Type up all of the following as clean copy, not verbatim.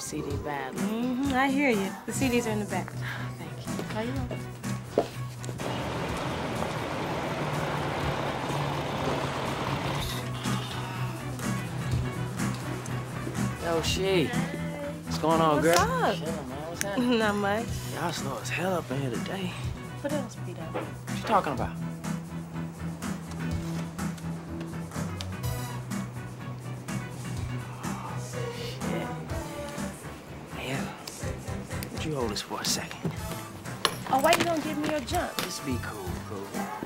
CD badly. I hear you. The CDs are in the back. Thank you. How you doing? Yo, She. What's going on, girl? What's up? Chilling, man. What's happening? Not much. Y'all slow as hell up in here today. What else, Peter? What you talking about? Shit. Yeah. Would you hold this for a second? Oh, why you don't give me your junk? Just be cool, cool.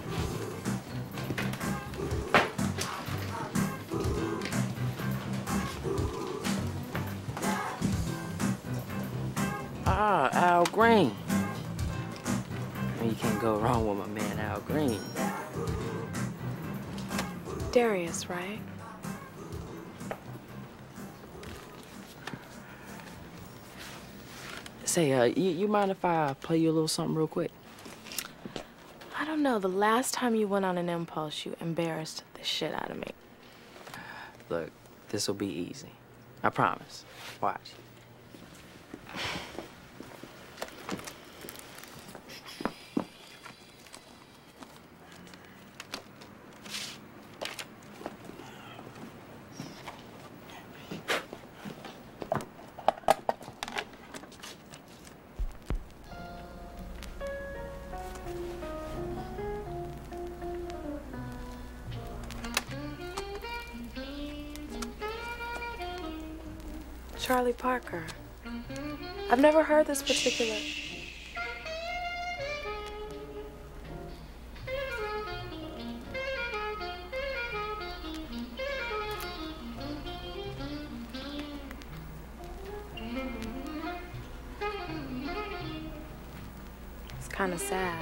Ah, Al Green. You can't go wrong with my man Al Green. Darius, right? Say, you mind if I play you a little something real quick? I don't know. The last time you went on an impulse, you embarrassed the shit out of me. Look, this'll be easy. I promise. Watch. Charlie Parker. I've never heard this particular... It's kind of sad.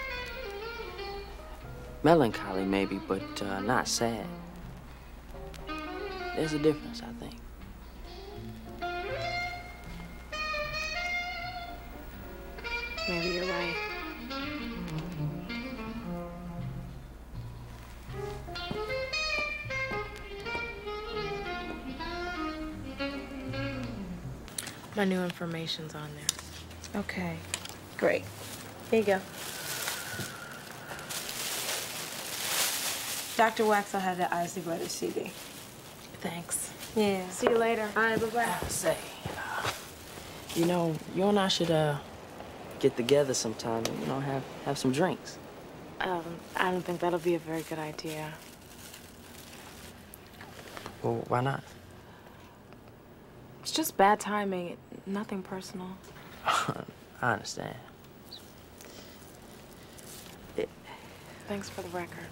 Melancholy, maybe, but not sad. There's a difference, I think. Maybe you're right. My new information's on there. Okay, great. Here you go. Dr. Waxel had the Isley Brothers CD. Thanks. Yeah. See you later. All right, bye-bye. Say, you know, you and I should get together sometime and, you know, have some drinks. I don't think that'll be a very good idea. Well, why not? It's just bad timing. Nothing personal. I understand. Thanks for the record.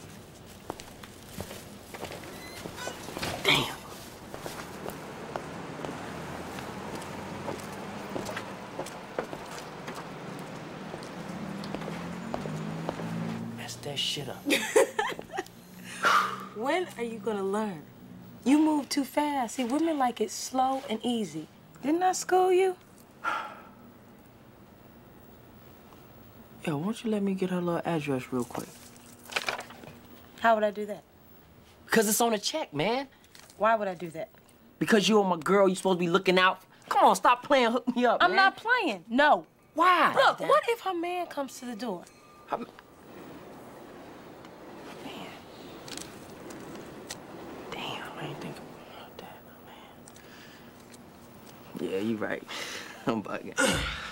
Damn. Messed that shit up. When are you gonna learn? You move too fast. See, women like it slow and easy. Didn't I school you? Yo, why don't you let me get her little address real quick? How would I do that? Because it's on a check, man. Why would I do that? Because you're my girl, you're supposed to be looking out. Come on, stop playing, hook me up, I'm man. not playing. No. Why? Look, what if her man comes to the door? Man. Damn, I ain't thinking about that, man. Yeah, you're right. I'm bugging.